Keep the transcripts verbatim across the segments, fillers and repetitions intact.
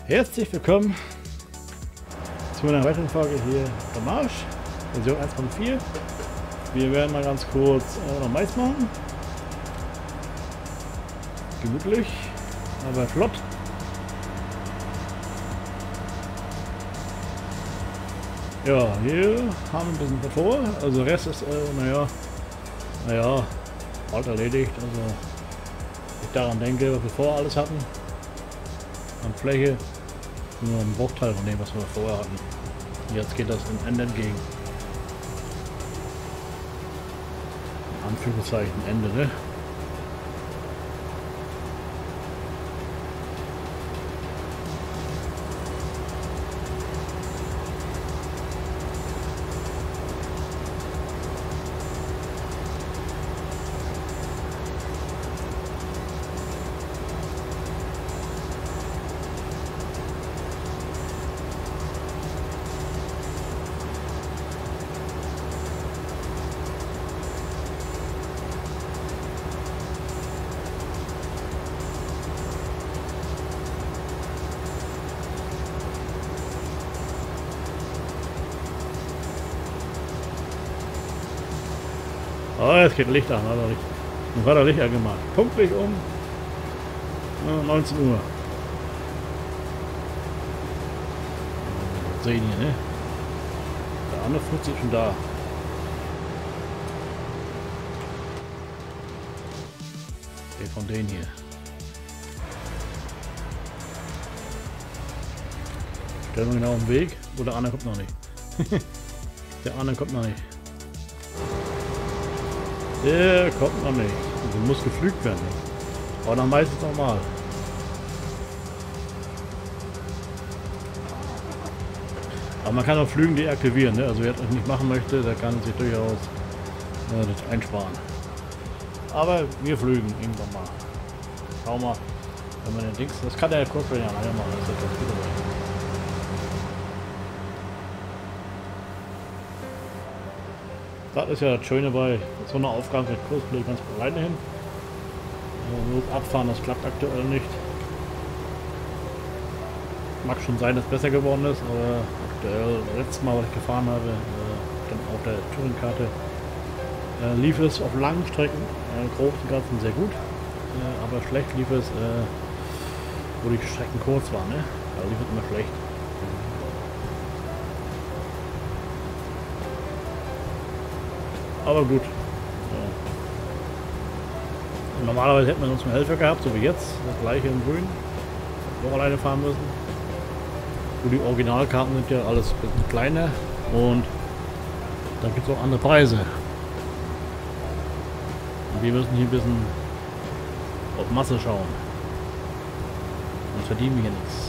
Herzlich willkommen zu einer weiteren Folge hier vom Marsch, Version eins Punkt vier. Wir werden mal ganz kurz äh, noch Mais machen. Gemütlich, aber flott. Ja, hier haben wir ein bisschen was vor. Also der Rest ist, äh, naja, naja, bald erledigt. Also ich daran denke, was wir vorher alles hatten. An Fläche nur ein Bruchteil von dem, was wir vorher hatten. Jetzt geht das dem Ende entgegen. In Anführungszeichen Ende, ne? Oh, jetzt geht Licht an, hat er Licht. Nun hat er Licht angemacht. Punktlich um äh, neunzehn Uhr. Sehen hier, ne? Der andere Futz ist schon da. Der von denen hier. Stellen wir genau auf den Weg. Oder der andere kommt noch nicht. Der andere kommt noch nicht. Der kommt noch nicht. Also muss geflügt werden. Aber dann meistens normal. Aber man kann auch Flügen deaktivieren. Ne? Also wer das nicht machen möchte, der kann sich durchaus äh, das einsparen. Aber wir flügen irgendwann mal. Schau mal, wenn man den Dings. Das kann der Kurs ja alleine machen. Das ist das wieder. Das ist ja das Schöne bei so einer Aufgabe mit Kurs, vielleicht ganz alleine hin. Nur abfahren, das klappt aktuell nicht. Mag schon sein, dass es besser geworden ist, aber aktuell, das letzte Mal, was ich gefahren habe, äh, dann auf der Touringkarte, äh, lief es auf langen Strecken, äh, grob und ganzen sehr gut, äh, aber schlecht lief es, äh, wo die Strecken kurz waren, ne? Da lief es immer schlecht. Aber gut. Ja. Normalerweise hätten wir sonst einen Helfer gehabt, so wie jetzt. Das gleiche in Grün. Wir auch alleine fahren müssen. Wo die Originalkarten sind ja alles ein bisschen kleiner. Und dann gibt es auch andere Preise. Und wir müssen hier ein bisschen auf Masse schauen. Sonst verdienen wir hier nichts.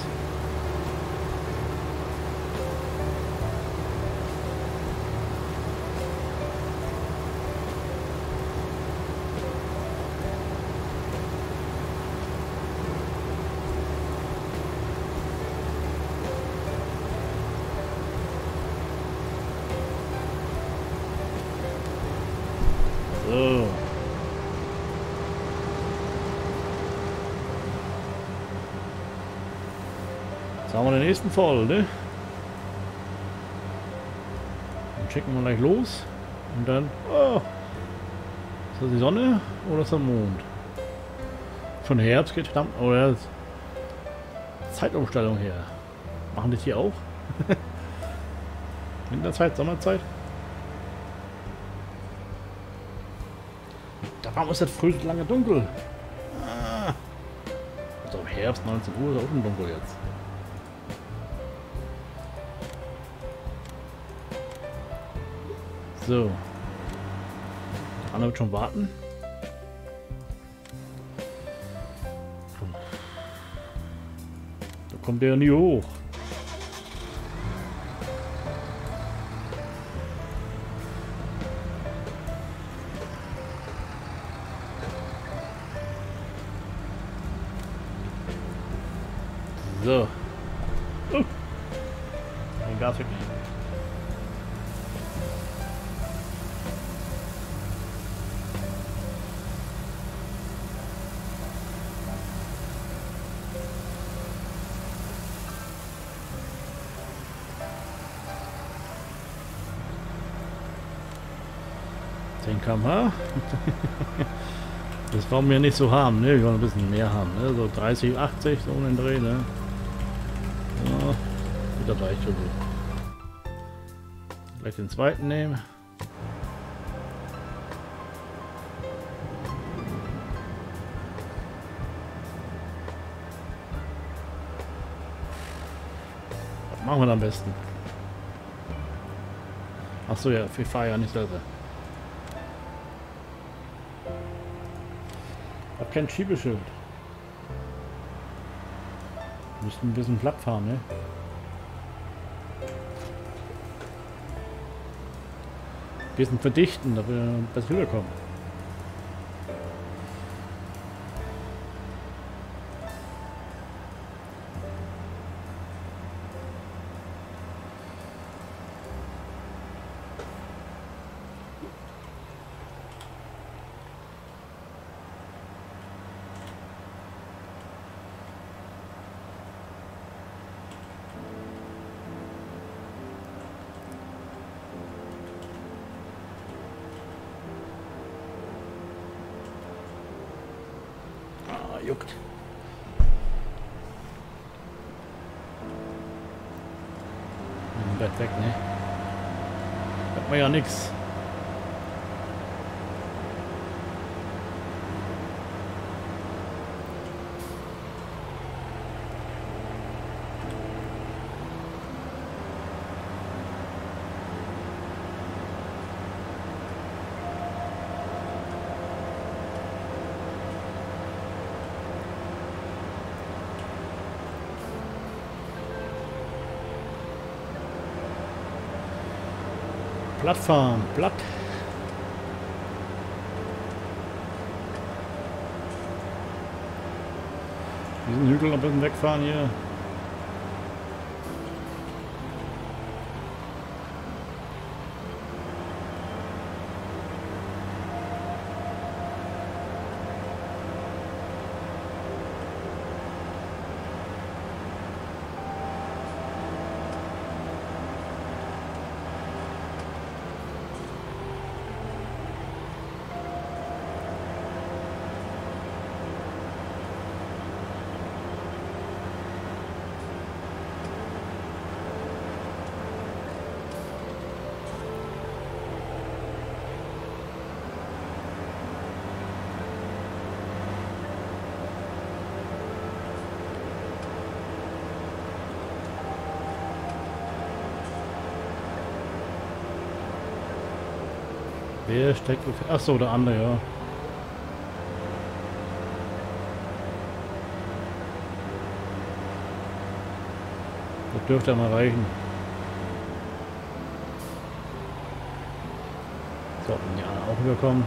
So. Jetzt haben wir den nächsten voll, ne? Dann schicken wir gleich los. Und dann... Oh, ist das die Sonne oder ist das der Mond? Von Herbst geht verdammt... Oh ja, Zeitumstellung her. Machen das hier auch? Winterzeit, Sommerzeit? Warum ist das früh so lange dunkel? Ah. Also im Herbst, neunzehn Uhr, ist auch schon dunkel jetzt. So. Der andere wird schon warten. Da kommt der ja nie hoch. So. Uh. Den Gas wirklich. zehn Kilometer pro Stunde. Das wollen wir nicht so haben, ne? Wir wollen ein bisschen mehr haben, ne? So dreißig, achtzig, so um den Dreh, ne? Ja, das reicht schon so. Vielleicht den zweiten nehmen. Was machen wir am besten? Achso, ja, ich fahre ja nicht selber. Ich hab kein Schiebeschild. Müssten ein bisschen platt fahren, ne? Ein bisschen verdichten, damit wir besser rüberkommen. Ah, juckt. Im Bett weg, ne? Hat man ja nix. Plattfahren, platt. Diesen Hügel ein bisschen wegfahren hier. Wer steckt? Achso, der andere, ja. Das dürfte ja mal reichen. Sollten die anderen auch überkommen.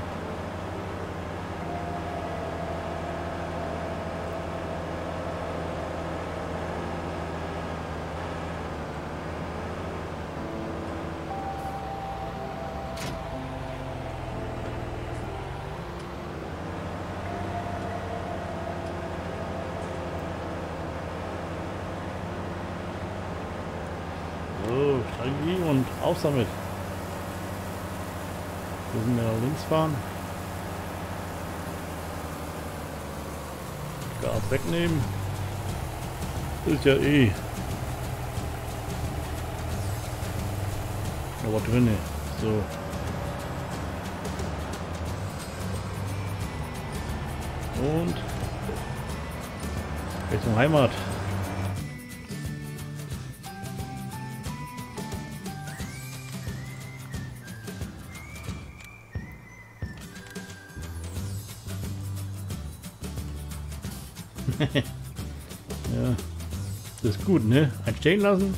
So, Strategie und auf damit. Wir müssen ja links fahren. Gas wegnehmen. Ist ja eh. Aber drinne. So. Und Richtung Heimat. Ja, das ist gut, ne? Ein stehen lassen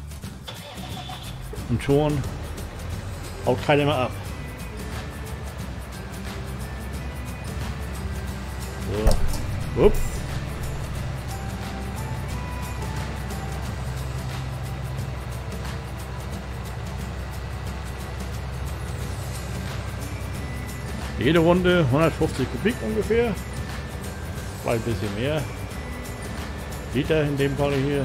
und schon haut keiner mehr ab. So. Upp. Jede Runde hundertfünfzig Kubik ungefähr. Vielleicht ein bisschen mehr. Liter in dem Fall hier.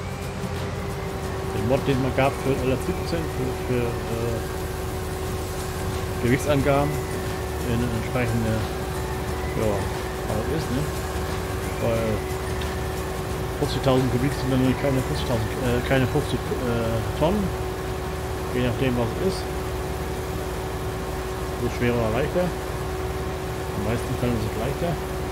Den Mod, den man gab für L F siebzehn, für, für äh, Gewichtsangaben in entsprechende, ja, was ist, ne? Weil fünfzigtausend Kubik sind dann nur keine fünfzigtausend, äh, keine fünfzig äh, Tonnen, je nachdem was es ist. So schwerer oder leichter. In den meisten Fällen ist es leichter.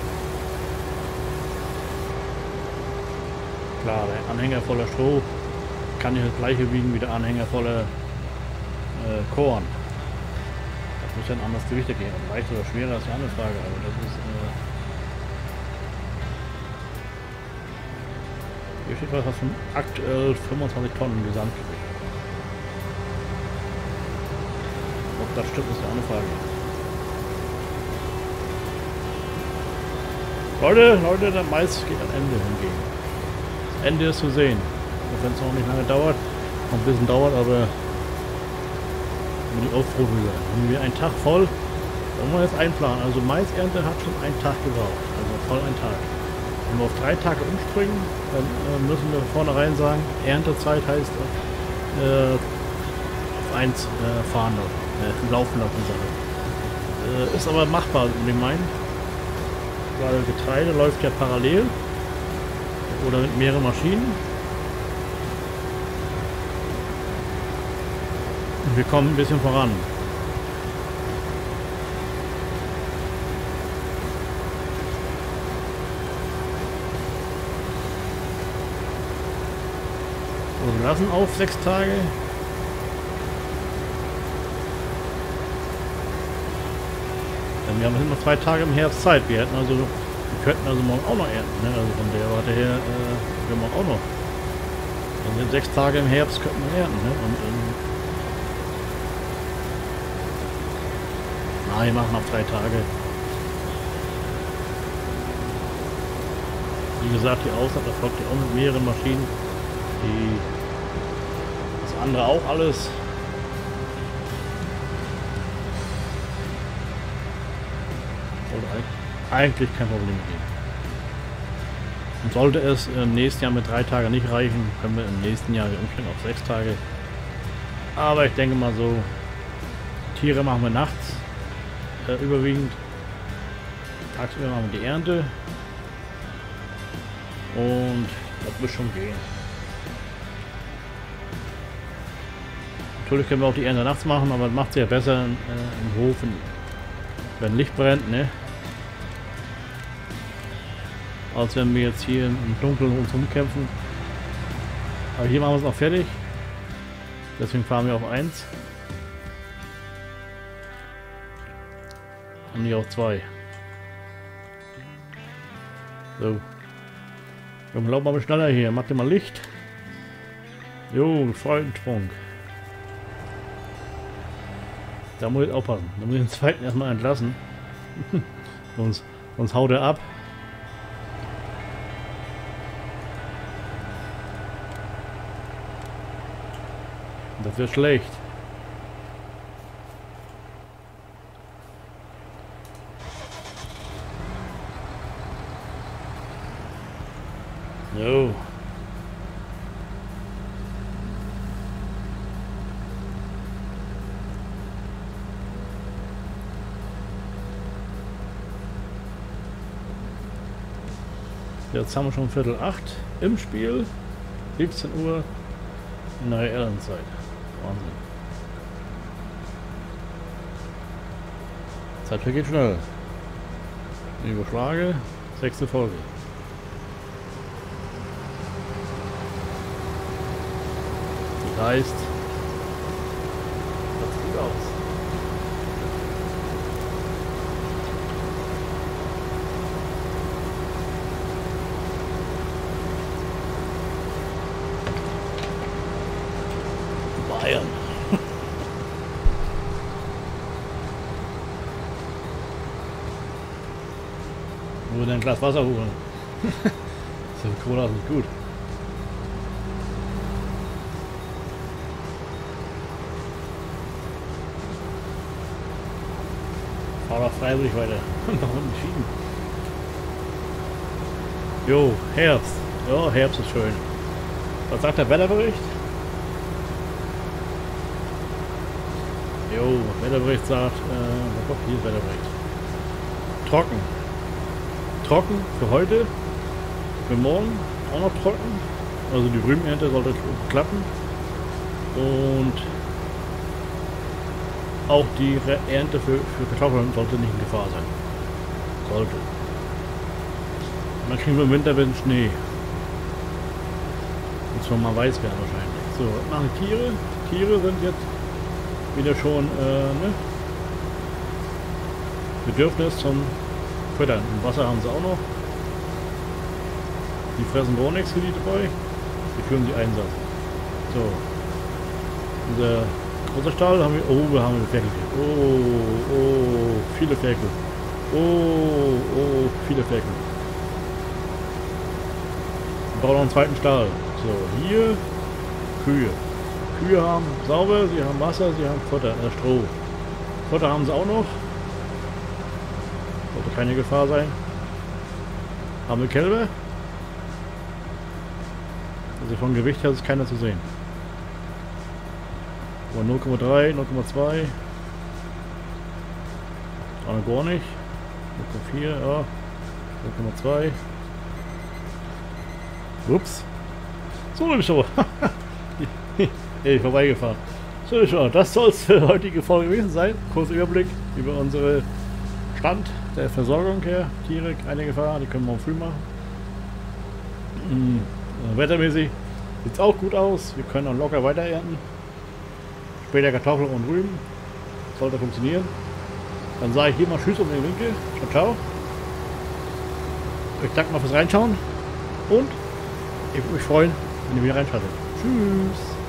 Klar, der Anhänger voller Stroh kann nicht das gleiche wiegen wie der Anhänger voller äh, Korn. Das muss ja ein anderes Gewicht geben. Leichter oder schwerer ist eine andere Frage, aber das ist... Äh hier steht was von aktuell fünfundzwanzig Tonnen Gesamtgewicht. Ob das stimmt, ist eine andere Frage. Leute, Leute, der Mais geht am Ende hingegen. Das Ende ist zu sehen. Auch wenn es noch nicht lange dauert, noch ein bisschen dauert, aber bin ich auch froh drüber. Haben wir einen Tag voll, wollen wir jetzt einplanen. Also Maisernte hat schon einen Tag gebraucht, also voll einen Tag. Wenn wir auf drei Tage umspringen, dann äh, müssen wir vornherein sagen, Erntezeit heißt äh, auf eins äh, fahren lassen, äh, laufen lassen. Äh, ist aber machbar, würde ich meinen. Weil Getreide läuft ja parallel oder mit mehreren Maschinen. Und wir kommen ein bisschen voran. So, wir lassen auf sechs Tage. Wir haben noch zwei Tage im Herbst Zeit. Wir hätten also, wir könnten also morgen auch noch ernten. Ne? Also von der Warte her, äh, wir morgen auch noch. Dann sind sechs Tage im Herbst könnten wir ernten. Ne? Und, ähm, na, wir machen auf drei Tage. Wie gesagt, die Aussaat erfolgt ja auch mit mehreren Maschinen. Die, das andere auch alles. Eigentlich kein Problem geben. Und sollte es im nächsten Jahr mit drei Tagen nicht reichen, können wir im nächsten Jahr umstellen auf sechs Tage. Aber ich denke mal so, Tiere machen wir nachts äh, überwiegend. Tagsüber machen wir die Ernte. Und das wird schon gehen. Natürlich können wir auch die Ernte nachts machen, aber das macht es ja besser äh, im Hof, wenn Licht brennt, ne? Als wenn wir jetzt hier im Dunkeln uns rumkämpfen. Aber hier machen wir es auch fertig. Deswegen fahren wir auf eins. Und nicht auf zwei. So. Komm, lauf mal schneller hier. Mach dir mal Licht. Jo, Freudensprung. Da muss ich aufpassen. Da muss ich den zweiten erstmal entlassen. sonst, sonst haut er ab. Das wird schlecht. So. Jetzt haben wir schon Viertel acht im Spiel. siebzehn Uhr in der reellen Zeit. Wahnsinn. Zeit vergeht schnell. Ich überschlage. Sechste Folge. Das heißt, das sieht gut aus. Bayern. Nur ein Glas Wasser holen. Das ist Cola nicht gut. Fahr doch freiwillig weiter. Und nach unten schieben. Jo, Herbst. Ja, Herbst ist schön. Was sagt der Wetterbericht? Jo, Wetterbericht sagt, äh, guck, hier ist Wetterbericht. Trocken. Trocken für heute, für morgen auch noch trocken. Also die Rübenernte sollte klappen. Und auch die Ernte für, für Kartoffeln sollte nicht in Gefahr sein. Sollte. Und dann kriegen wir im Winter wieder Schnee. Und zwar mal weiß werden wahrscheinlich. So, was machen die Tiere? Die Tiere sind jetzt wieder schon, äh, ne? Bedürfnis zum Füttern. Und Wasser haben sie auch noch. Die fressen gar nichts für die dabei. Die können sie einsetzen. So. Unser großer Stall haben wir. Oh, wir haben Ferkel. Oh, oh, viele Ferkel. Oh, oh, viele Ferkel. Wir brauchen noch einen zweiten Stall. So, hier Kühe. Kühe haben sauber, sie haben Wasser, sie haben Futter, äh, Stroh. Futter haben sie auch noch. Sollte keine Gefahr sein. Haben wir Kälber. Also von Gewicht her ist keiner zu sehen. null Komma drei, null Komma zwei. Auch noch gar nicht. null Komma vier, ja. null Komma zwei. Ups. So nämlich so. Ey, vorbeigefahren. So schon. Das soll es für heutige Folge gewesen sein. Kurzer Überblick über unsere Stand der Versorgung her. Tiere, keine Gefahr, die können wir früh machen. Mhm. Wettermäßig sieht es auch gut aus. Wir können auch locker weiter ernten. Später Kartoffeln und Rüben. Sollte funktionieren. Dann sage ich hier mal Tschüss um den Winkel. Ciao, ciao. Ich danke mal fürs Reinschauen. Und ich würde mich freuen, wenn ihr wieder reinschaltet. Tschüss.